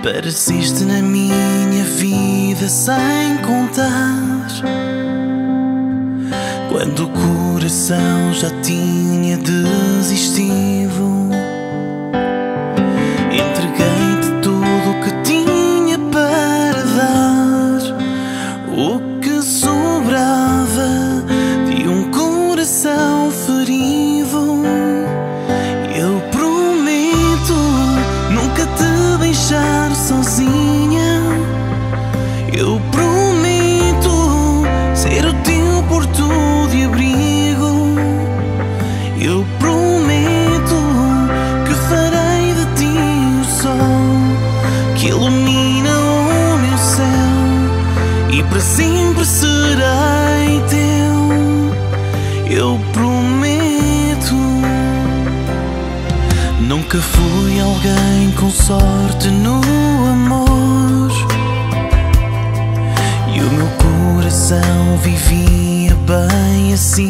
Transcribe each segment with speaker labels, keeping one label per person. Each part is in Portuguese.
Speaker 1: Apareceste na minha vida sem contar, quando o coração já tinha desistido. Entreguei-te tudo o que tinha para dar, o que sobrava de um coração ferido. Eu prometo nunca te deixar sozinha. Eu prometo ser o teu porto de abrigo. Eu prometo que farei de ti o sol que ilumina o meu céu, e para sempre serei teu. Eu prometo. Nunca fui alguém com sorte no amor, e o meu coração vivia bem assim.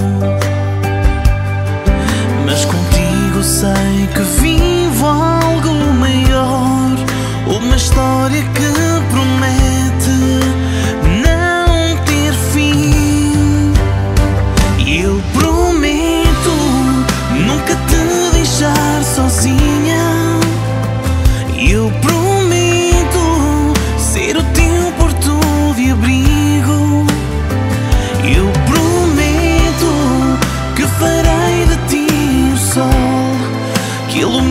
Speaker 1: Mas contigo sei que vivo algo maior, uma história que promete não ter fim. E eu prometo nunca te deixar sozinha. Eu prometo ser o teu porto de abrigo. Eu prometo que farei de ti o sol que ilumina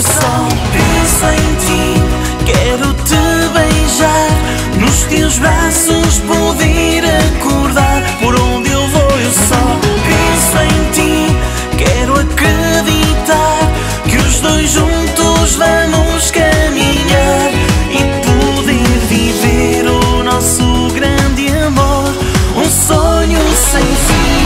Speaker 1: eu só penso em ti. Quero te beijar, nos teus braços poder acordar. Por onde eu vou eu só penso em ti. Quero acreditar que os dois juntos vamos caminhar e poder viver o nosso grande amor, um sonho sem fim.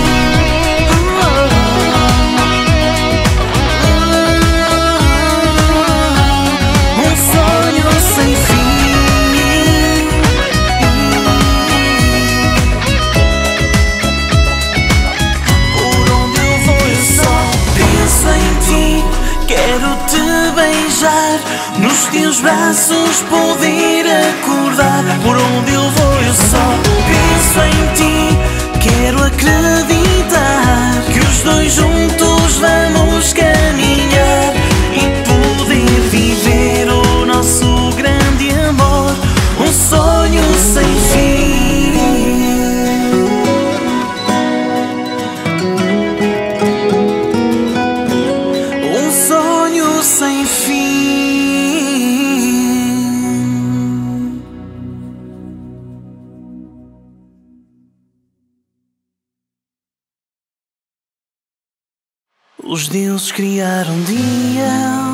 Speaker 1: Um sonho sem fim. Por onde eu vou eu só penso em ti. Quero te beijar, nos teus braços poder acordar. Por onde eu vou eu só penso em ti. Quero acreditar que os dois juntos vamos caminhar e poder viver o nosso grande amor, um sonho sem fim. Um sonho sem fim. Os deuses criaram um dia,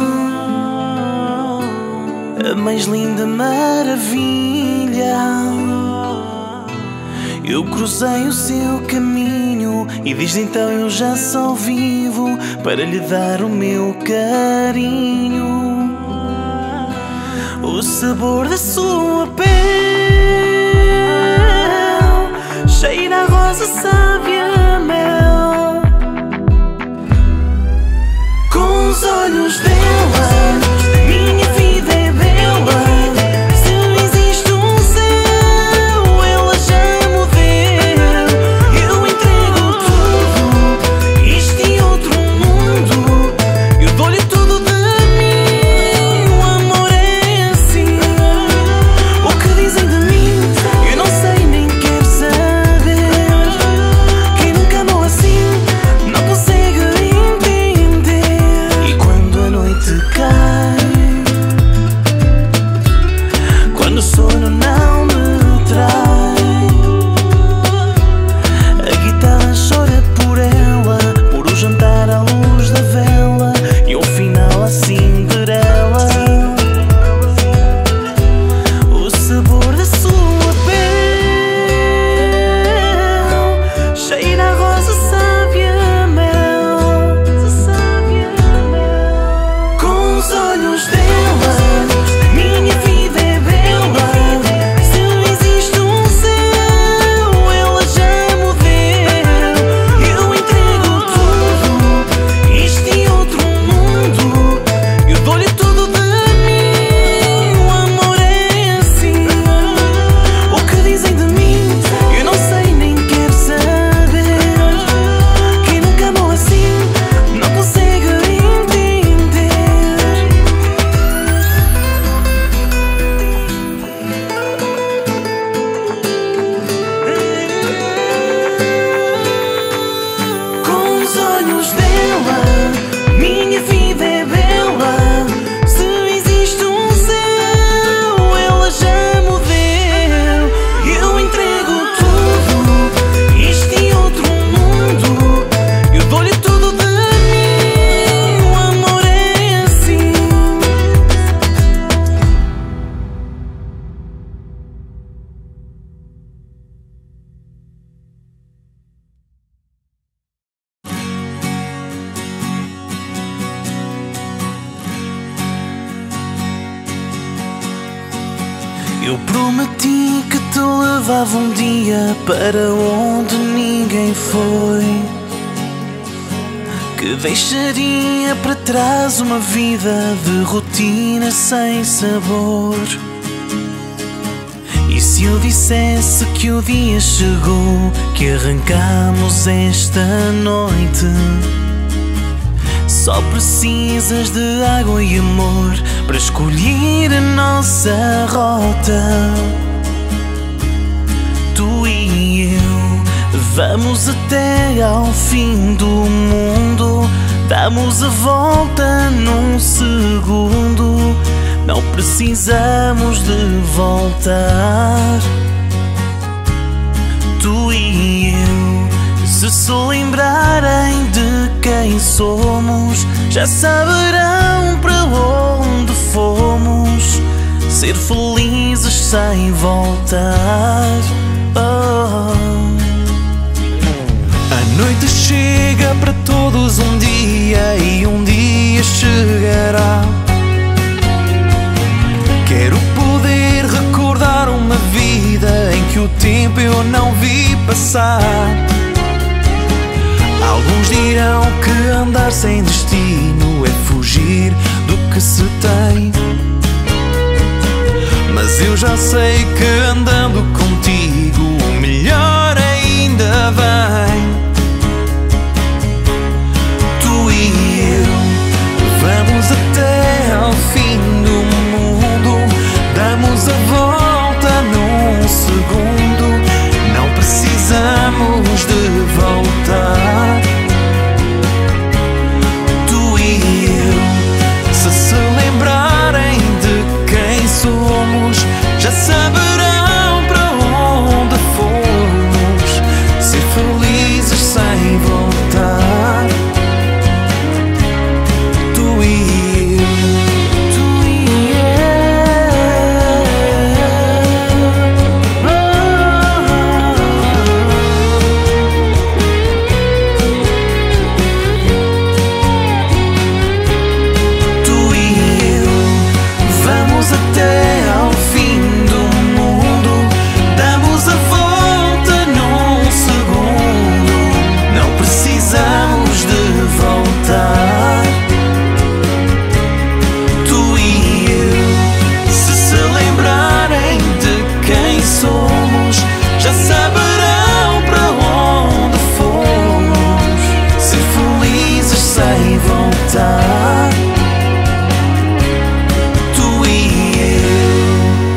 Speaker 1: a mais linda maravilha. Eu cruzei o seu caminho e desde então eu já só vivo para lhe dar o meu carinho. O sabor da sua pele cheira a rosa, sabe a mel. Com os olhos dela, minha vida é bela. Se existe um céu, ela já me deu. Eu entrego tudo, isto e outro mundo. Eu dou-lhe tudo de mim, o amor é assim. O que dizem de mim, eu não sei nem quero saber. Quem nunca amou assim, não consegue entender. E quando a noite cai, quando o sono não me trai, a guitarra chora por ela, por o jantar à luz da vela e um final à Cinderela. O sabor da sua pele cheira a rosa, sabe a mel. Com os olhos dela, minha vida é bela. Se existe um céu, ela já me deu. Eu entrego tudo, isto e outro mundo. Eu dou-lhe tudo de mim, o amor é assim. O que dizem de mim, eu não sei nem quero saber. Quem nunca amou assim, não consegue entender. Com os olhos dela, minha vida é bela. Se existe um céu, ela já me deu. Eu entrego tudo, isto e outro mundo. Eu dou-lhe tudo de mim, o amor é assim. Eu prometi que te levava um dia para onde ninguém foi, que deixaria para trás uma vida de rotina sem sabor. E se eu dissesse que o dia chegou, que arrancamos esta noite? Só precisas de água e amor para escolher a nossa rota. Tu e eu vamos até ao fim do mundo, Damos a volta num segundo, não precisamos de voltar. Tu e eu, se lembrarem de quem somos, já saberão para onde fomos. Ser felizes sem voltar.
Speaker 2: A noite chega para todos um dia, e um dia chegará. Quero poder recordar uma vida em que o tempo eu não vi passar. Alguns dirão que andar sem destino é fugir do que se tem, mas eu já sei que andando contigo o melhor ainda vem. Tu e eu vamos até ao fim do mundo, damos a volta num segundo, não precisamos de voltar. Tu e eu, se lembrarem de quem somos, já saberão para onde fomos. Ser felizes sem voltar. Tu e eu, tu e tu e eu, vamos até ao fim do mundo, damos a volta num segundo, não precisamos de voltar. Tu e eu, se lembrarem de quem somos, já saberão para onde fomos. Ser felizes sem voltar. Tu e eu.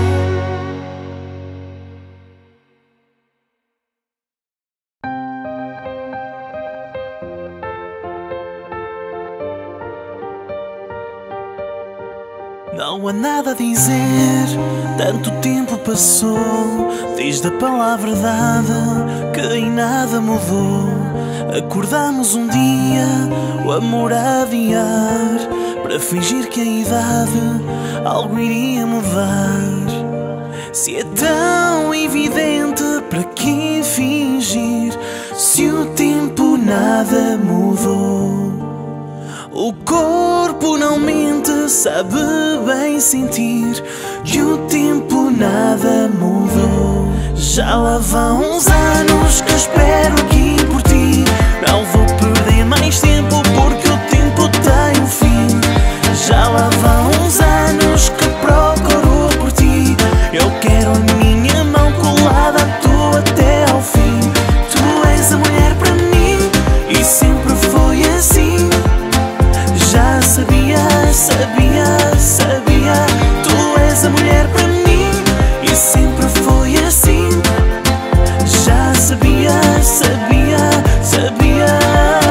Speaker 1: Não há nada a dizer, tanto tempo passou desde a palavra dada que em nada mudou. Acordamos um dia, o amor a adiar, para fingir que a idade algo iria mudar. Se é tão evidente, para que fingir? Se o tempo nada mudou. O corpo não mente, sabe bem sentir que o tempo nada mudou. Já lá vão uns anos que espero aqui por ti, não vou perder mais tempo porque o tempo tem um fim. Já lá vão uns anos que procuro por ti, eu quero a minha mão colada à tua até ao fim. Tu és a mulher para mim e sempre foi assim. Já sabia, sabia, sabia. Tu és a mulher para mim e sempre foi assim. Já sabia, sabia, sabia.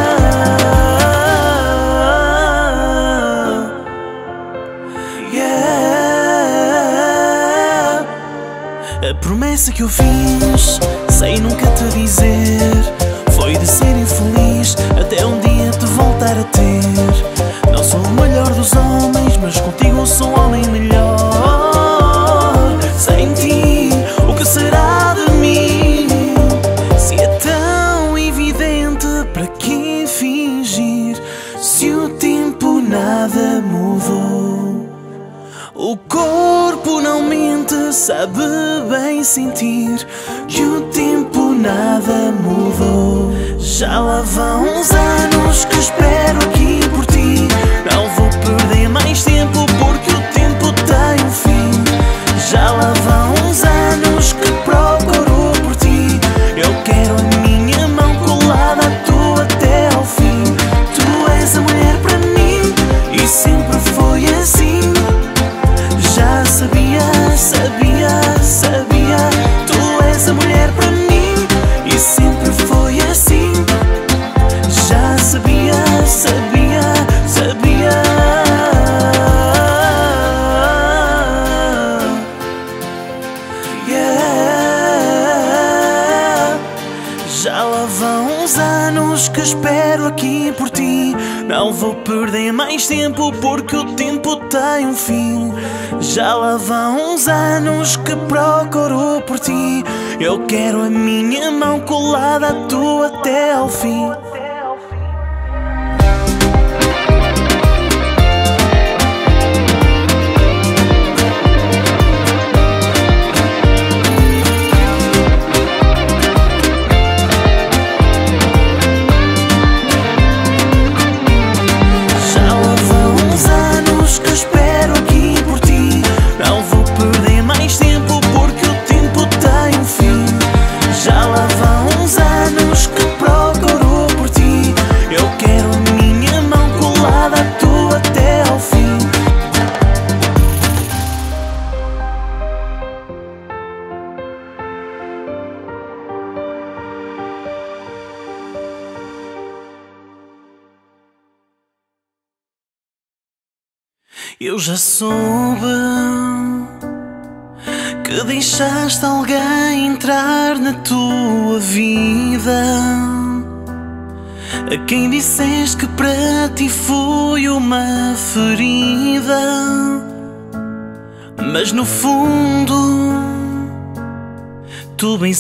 Speaker 1: Yeah. A promessa que eu fiz, sem nunca te dizer, foi de ser infeliz até um dia te voltar a ter. Não sou o melhor dos homens, mas contigo sou um homem melhor. Sem ti, o que será de mim? Se é tão evidente, para que fingir? Se o tempo nada mudou. O corpo não mente, sabe bem sentir que o tempo nada mudou. Já lá vão uns anos que espero aqui por ti, não vou perder mais tempo porque o tempo tem um fim. Já lá vão uns anos que procuro por ti, eu quero a minha mão colada à tua até ao fim. Tu és a mulher para mim e sempre foi assim. Já sabia, sabia, sabia. Tu és a mulher para mim e sempre foi assim. Já sabia, sabia. mais tempo, porque o tempo tem um fim. Já lá vão uns anos que procuro por ti. Eu quero a minha mão colada à tua até ao fim. Eu já soube que deixaste alguém entrar na tua vida, a quem disseste que para ti foi uma ferida. Mas no fundo tu bem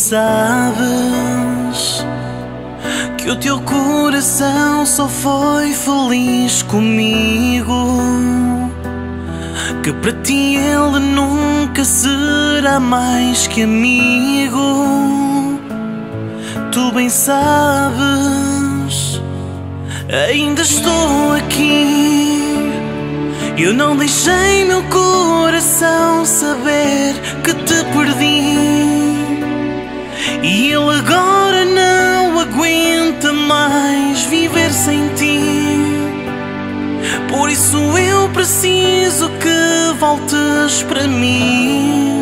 Speaker 1: sabes que o teu coração só foi feliz comigo, que para ti ele nunca será mais que amigo. Tu bem sabes, ainda estou aqui. Eu não deixei meu coração saber que te perdi, e ele agora não aguenta mais viver sem ti. Por isso eu preciso que voltes para mim,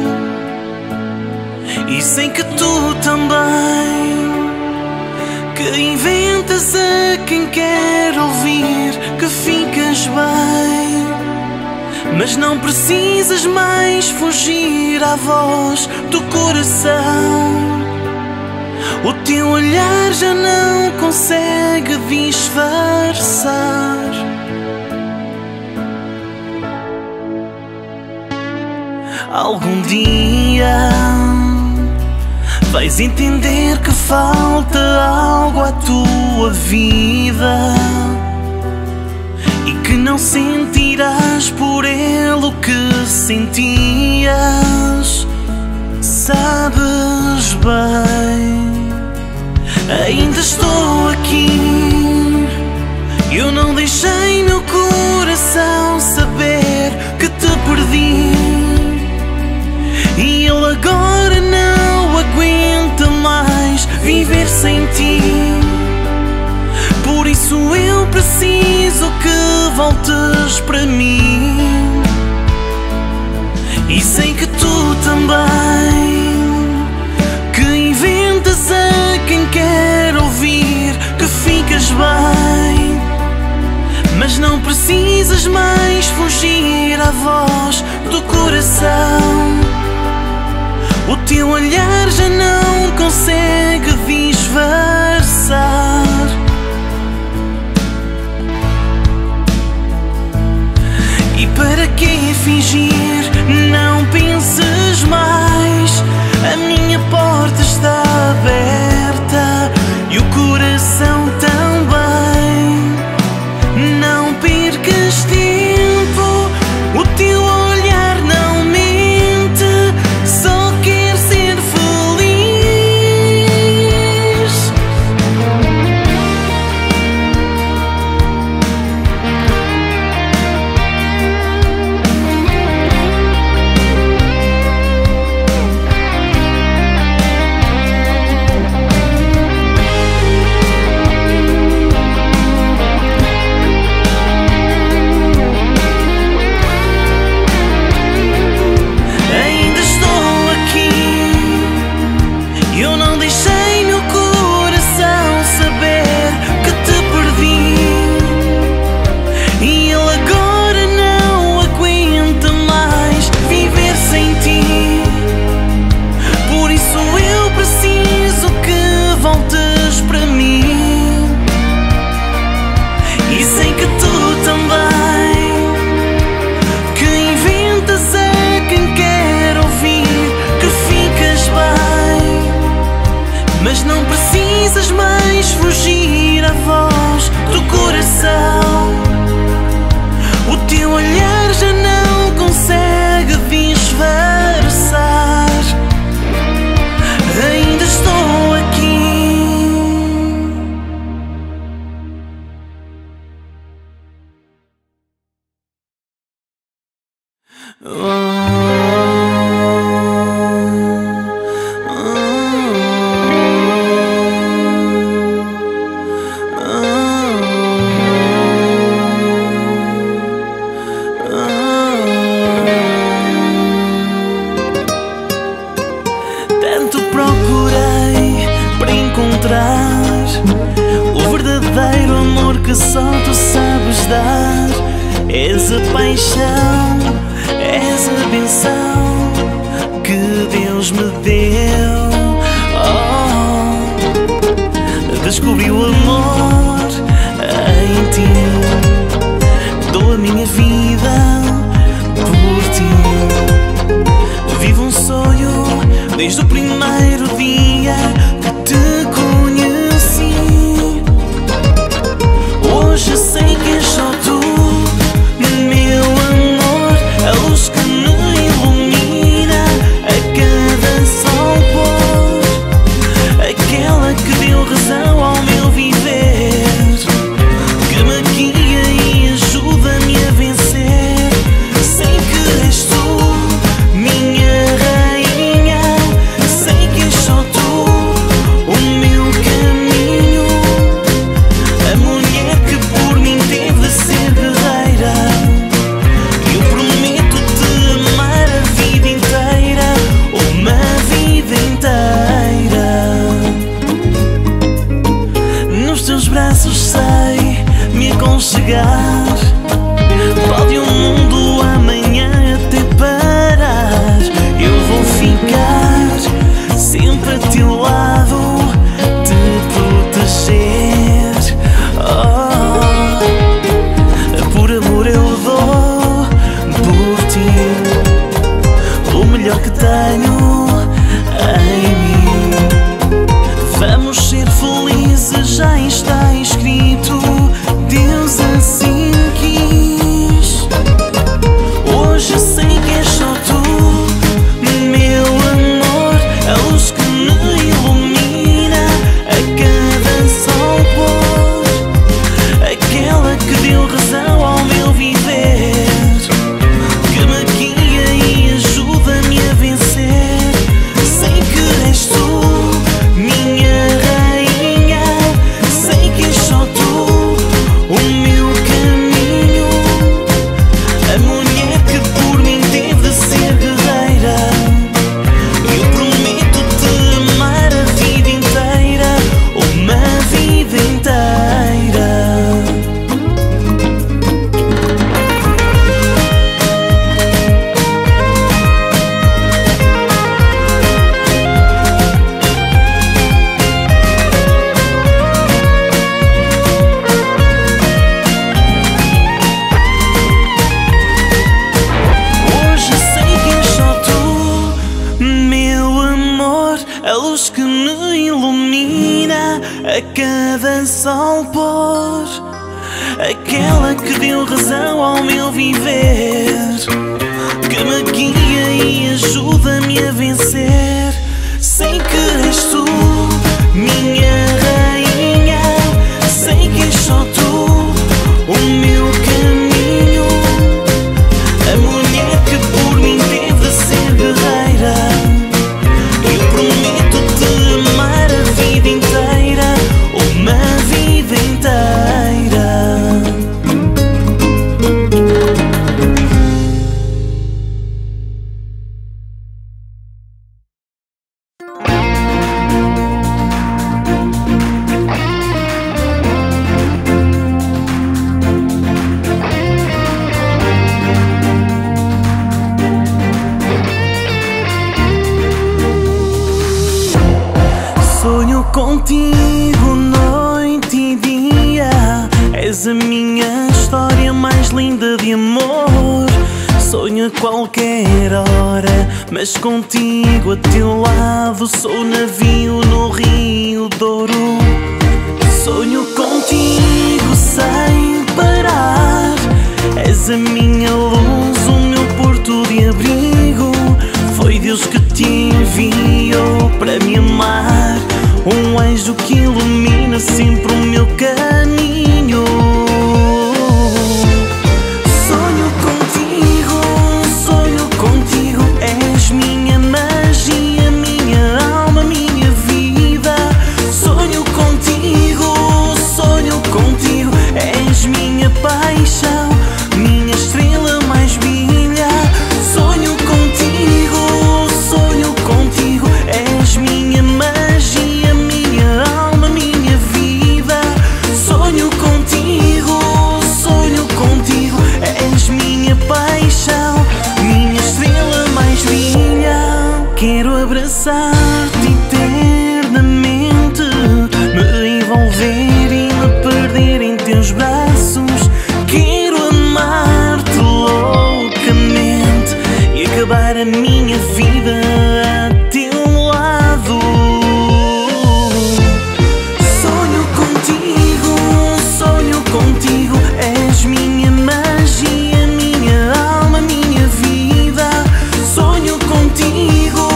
Speaker 1: e sei que tu também, que inventas a quem quer ouvir que ficas bem. Mas não precisas mais fugir à voz do coração. O teu olhar já não consegue disfarçar. Algum dia vais entender que falta algo à tua vida, e que não sentirás por ele o que sentias. Sabes bem, ainda estou aqui. Eu não deixei meu coração saber que te perdi, e ele agora não aguenta mais viver sem ti. Por isso eu preciso que voltes para mim, e sei que tu também, que inventas a quem quer ouvir que ficas bem. Mas não precisas mais fugir à voz do coração. O teu olhar já não consegue disfarçar. E para que fingir? Não penses mais. A minha porta está aberta e o coração também. Não percas tempo, o teu olhar não mente, só quer ser feliz. Tanto procurei para encontrar o verdadeiro amor que só tu sabes dar. És a paixão, és a benção que Deus me deu. Descobri o amor em ti, dou a minha vida por ti. Vivo um sonho desde o primeiro dia que te conheci. Hoje sei que és só tu, meu amor, a luz que me ilumina a cada sol pôr, aquela que deu razão ao meu viver, que me guia e ajuda-me a vencer. Sei que és tu, minha rainha, sei que és só tu, o meu caminho, a mulher que por mim teve de ser guerreira. Eu prometo-te amar a vida inteira, uma vida inteira. Nos teus braços sei me aconchegar. Pode o mundo amanhã até parar, eu vou ficar sempre a teu lado, te proteger. Por amor eu dou por ti o melhor que tenho em mim. Vamos ser felizes, já está escrito, Deus assim quis. Hoje sei que és só tu, meu amor, a luz que me ilumina a cada sol pôr, aquela que deu razão ao meu viver, que me guia e ajuda-me a vencer. Sei que és tu, minha rainha, sei que és só tu, o meu caminho, a mulher que por mim teve de ser guerreira. Eu prometo-te amar a vida inteira, uma vida inteira. Hoje sei que és só tu, meu amor, a luz que me ilumina a cada sol pôr, aquela que deu razão ao meu viver, que me guia e ajuda-me a vencer. Sei que és tu, minha rainha, sei que és só tu, o meu caminho, a mulher que por mim teve de ser guerreira. Eu prometo-te amar a vida inteira, uma vida inteira. Sonho contigo noite e dia, és a minha história mais linda de amor. Sonho a qualquer hora, mas contigo a teu lado sou navio no Rio Douro. Sonho contigo sem parar, és a minha luz, o meu porto de abrigo. Foi Deus que te enviou para me amar, um anjo que ilumina sempre o meu caminho. Sonho contigo, sonho a minha vida a teu lado. Sonho contigo, és minha magia, minha alma, minha vida. Sonho contigo,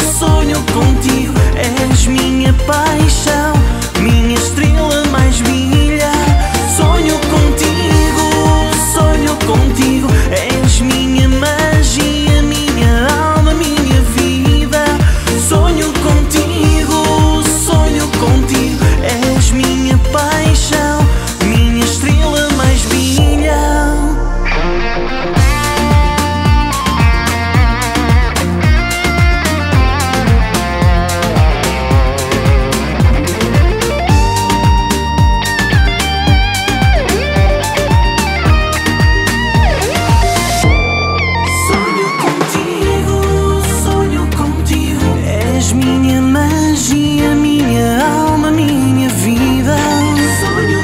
Speaker 1: és minha paixão, minha estrela mais brilha. Sonho contigo, és minha magia, minha alma, minha vida. Sonho contigo, és minha paixão, minha estrela mais brilha. Sonho contigo, és minha magia, minha alma, minha vida. Sonho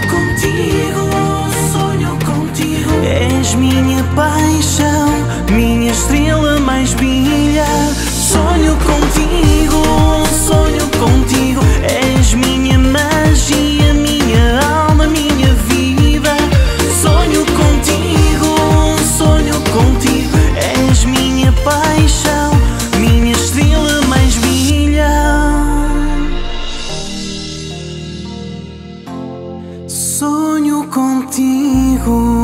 Speaker 1: contigo, és minha paixão, minha estrela mais brilha. Sonho contigo, és minha magia, minha alma, minha vida. Sonho contigo, és minha paixão, minha estrela mais brilha. Sonho contigo.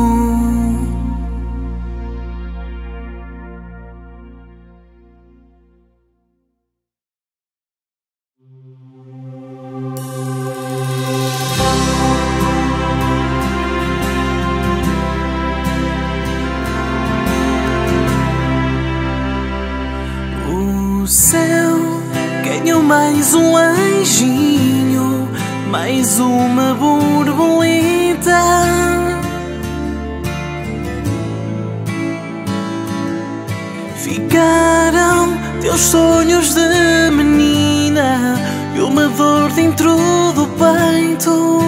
Speaker 1: O céu ganhou mais um anjinho, mais uma borboleta. Ficaram teus sonhos de menina e uma dor dentro do peito.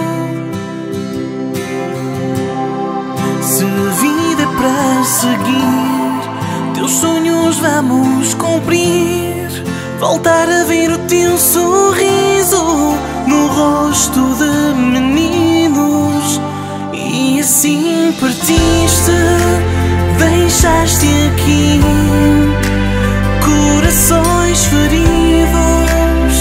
Speaker 1: Se vida é para seguir, teus sonhos vamos cumprir. Voltar a ver o teu sorriso no rosto de meninos. E assim partiste, deixaste aqui corações feridos.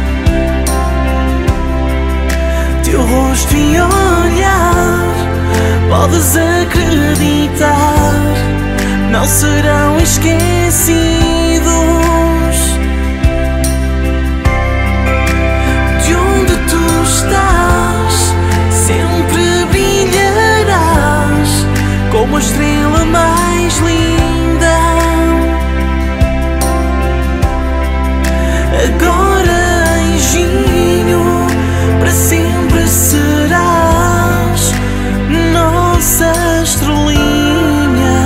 Speaker 1: Teu rosto e olhar, podes acreditar, não serão esquecidos. De onde tu estás, sempre brilharás como a estrela mais linda. Agora, anjinho, para sempre serás nossa estrelinha.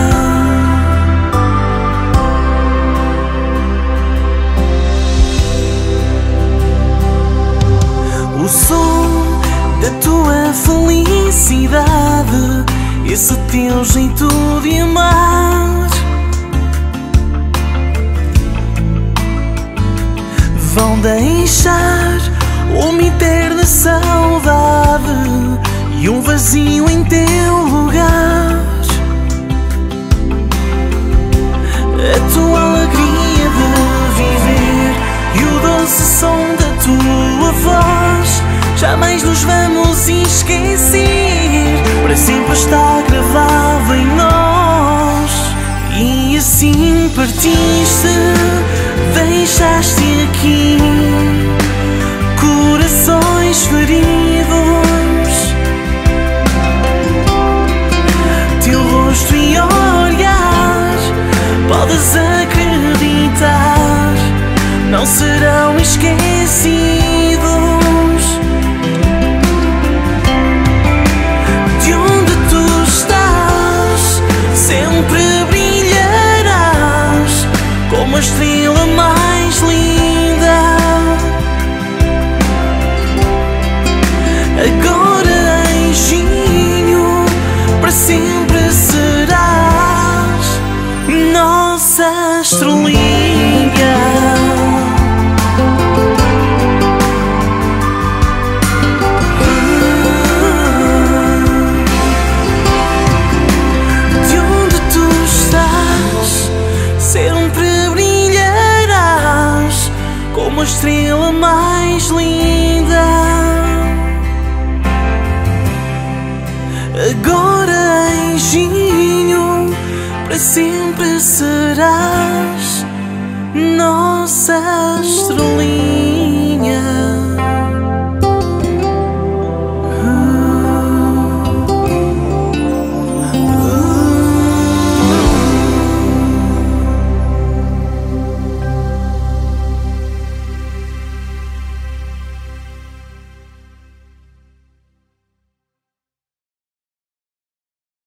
Speaker 1: O som da tua felicidade, esse teu jeito de amar, vão deixar uma eterna saudade e um vazio em teu lugar. A tua alegria de viver e o doce som da tua voz jamais nos vamos esquecer, para sempre está gravado em nós. E assim partiste, deixaste aqui corações feridos. Teu rosto e olhar, podes acreditar, não serão esquecidos. De onde tu estás, sempre brilharás como a estrela mais linda. Agora, anjinho, para sempre serás nós. nossa estrelinha. De onde tu estás, sempre brilharás como a estrela mais linda. Agora, anjinho, para sempre serás nossa estrelinha.